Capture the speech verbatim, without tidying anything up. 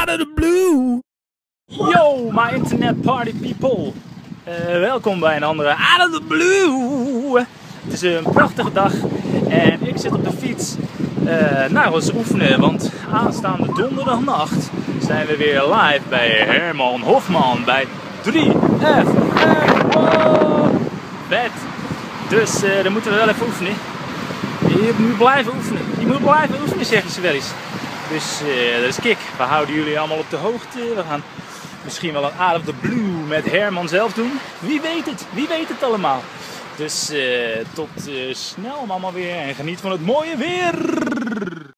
out of the blue. Yo, my internet party people. Uh, welkom bij een andere Out of the Blue. Het is een prachtige dag en ik zit op de fiets uh, naar ons oefenen. Want aanstaande donderdagnacht zijn we weer live bij Herman Hofman bij drie F M. Vet. Dus uh, dan moeten we wel even oefenen. Je moet blijven oefenen. Je moet blijven oefenen, zeggen ze wel eens. Dus uh, dat is kick. We houden jullie allemaal op de hoogte. We gaan misschien wel een Out of the Blue met Herman zelf doen. Wie weet het. Wie weet het allemaal. Dus uh, tot uh, snel allemaal weer. En geniet van het mooie weer.